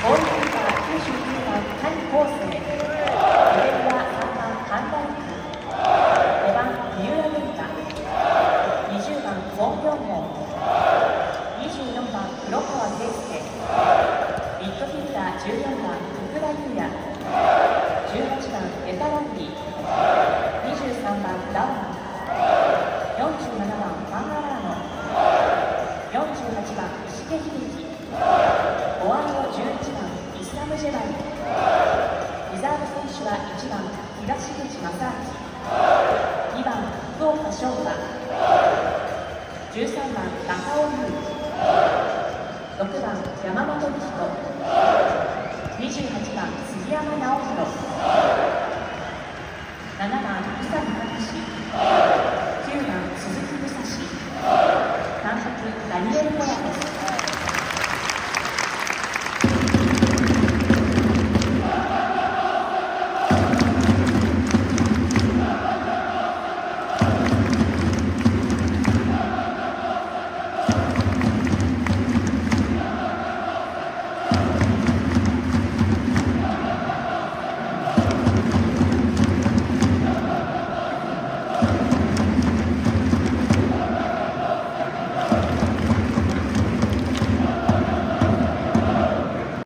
ゴールキーパー99番谷康生、ディフェンダー3番神田陸、5番三浦玄太、20番ウォン・ヨンモン、24番黒川圭介、ミッドフィルダー14番徳田裕也、18番エタランディ、23番ダウマン、47番ファンアラーノ、48番石毛秀樹、フォワード11番イスラム・ジェバリ、リザーブ選手は1番東口正明、2番福岡翔太、13番中尾優、6番山本力人、28番杉山直弘、